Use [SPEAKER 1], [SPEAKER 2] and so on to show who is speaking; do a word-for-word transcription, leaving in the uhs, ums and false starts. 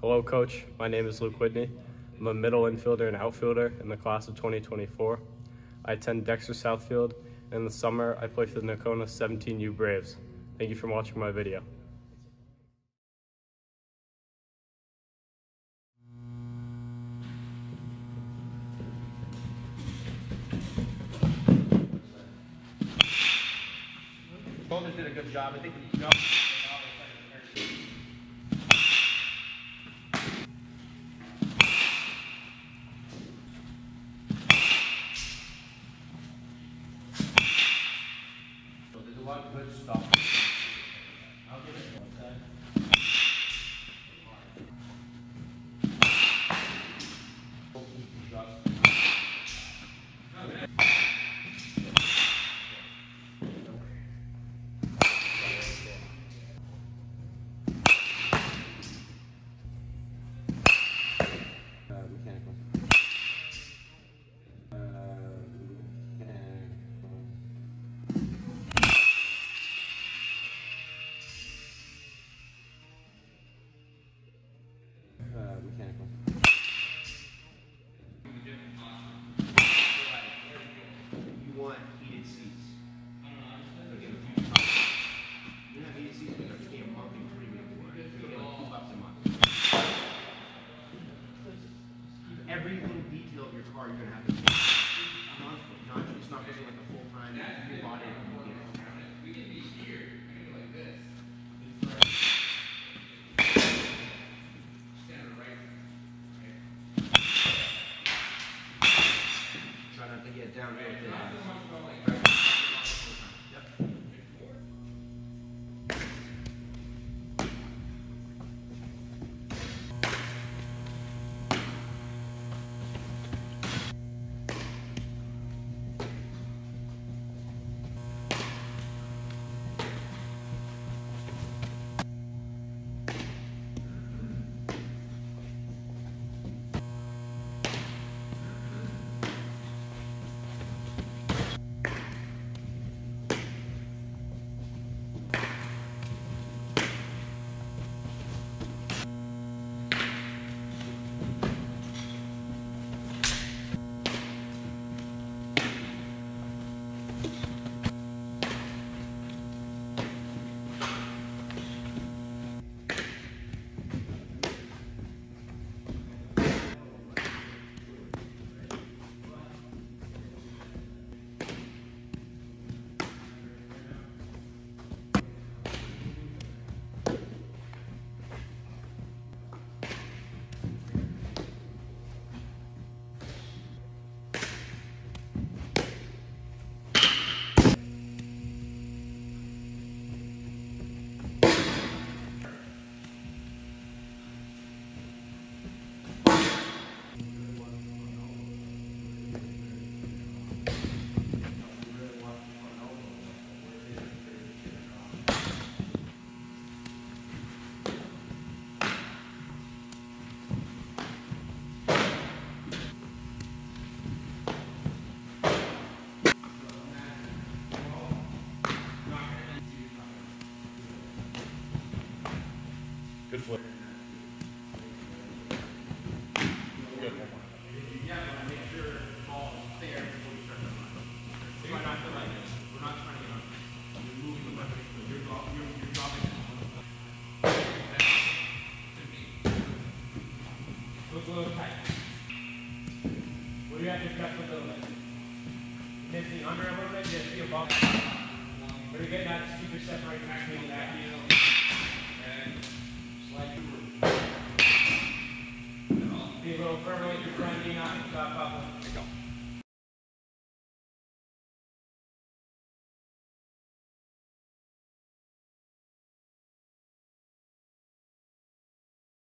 [SPEAKER 1] Hello, Coach. My name is Luke Whitney. I'm a middle infielder and outfielder in the class of twenty twenty-four. I attend Dexter Southfield, and in the summer I play for the Nocona seventeen U Braves. Thank you for watching my video.
[SPEAKER 2] Shoulders did a good job. I think the jump. So there's a lot of good stuff. I'll give it one side. Mechanical. You want heated seats. You have heated seats because you can't pump in premium for it. You get like two bucks a month. Every little detail of your car you're gonna have to pay a month, not it's not just like a full time. You bought it and you get it. Try not to get down real thin. Yep.
[SPEAKER 1] Good flip. Good.
[SPEAKER 2] Yeah, but make sure the ball is fair before you start the run. Try not to like this. We're not trying to get on. You're moving the weapon. You're, you're, you're dropping it. Look a little tight. What do you have to cut a little bit? You can see under a little bit, just see above. But again, that's keep your separation between the back heel and slide through. Be a little firmer with your front knee, not top up.